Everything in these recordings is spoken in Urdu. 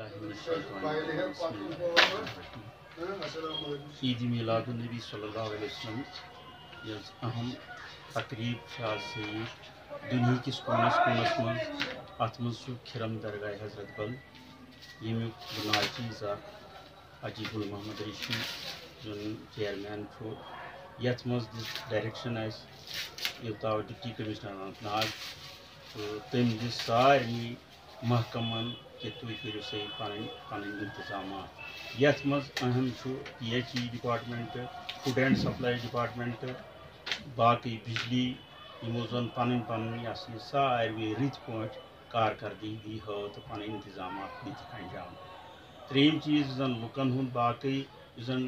باللہ من الشیطان الرجیم بسم اللہ الرحمن الرحیم عید میلاد النبی صلی اللہ علیہ وسلم یس اہم تقریب آج دنیا کس کونس کونس من ات من کھرم درگاہ حضرت بل یمیک بنیاد چیز حاجی گل محمد ریشی زن چیئرمین یت مز ڈائریکشن یوتا ڈپٹی کمشنر اننت ناگ تو تم دس سارے محکمن کہ تھی کرو سا پن انتظامات یت مز اہم P H E department food and supply department باقی بجلی یمو زن پن پن یہ ساروی رت پہ کارکردگی ہو تو پن انتظامات دت انجام تریم چیز زن لکن ہند باقی زن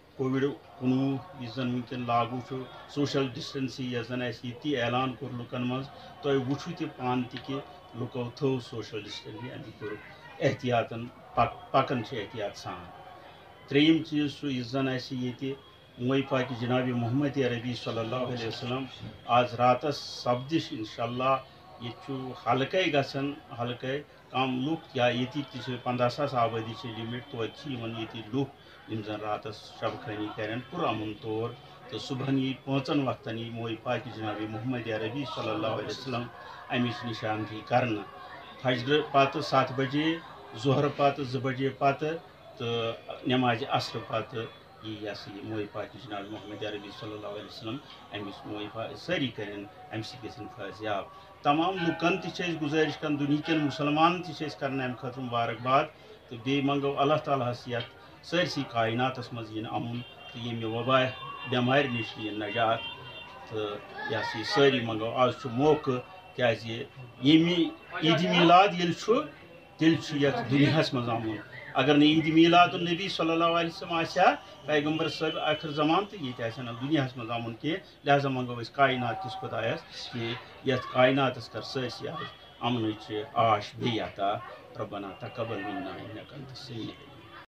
کووڈ-19 زن ونکن لاگو سوشل ڈسٹنسنگ یس زن یہ اعلان کور لکن مز تھی وچھو تہ پان تہ کہ لکو تھو سوشل ڈسٹنسنگ امی کور احتیاطن پکن احتیاط سان تریم چیز اس زن یہ موئی پاک جناب محمد عربی صلی اللہ علیہ وسلم آج راتس سپدش انشاءاللہ یہ حلقے گھن حلقے کم لوک یا یہ 15,000 آبادی لمٹ توتہ یہ لوک یم زن راتس شب خانی کرن پرامن طور تو صبح یہ 5 وقتن یہ موئی پاک جناب محمد عربی صلی اللہ علیہ وسلم امچ نشاندہی کرنا فجر پتہ 7 بجے ظہر پتہ 2 بجے پتہ تو نماز عصر پتہ یہ موئی پاک جناب محمد عربی صلی اللہ علیہ وسلم امچ موئی پاک ساری کرن ام سی گھن فیضیاب تمام لکن تہ گزارش کر دنیا کن مسلمان تہ کرنا ام خاطر مبارکباد تو بی منگو اللہ تعالیٰ یت سرسی کائنات مز ین امن تو یم وبا بیمار نش ین نجات تو یہ ساری منگو آج موقع کیاز یمی عید میلاد یل تیل یت دنیا مز امن اگر نی عید میلاد النبی صلی اللہ علیہ وسلم آسیا پیغمبر صاحب آخر زمان تو یہ آسیا دنیا مز امن کی لہذا منگو اس کائنات کس خدایس کہ یت کائنات کر سرسی امن آش بی عطا ربنا تقبل منا انک انت السمیع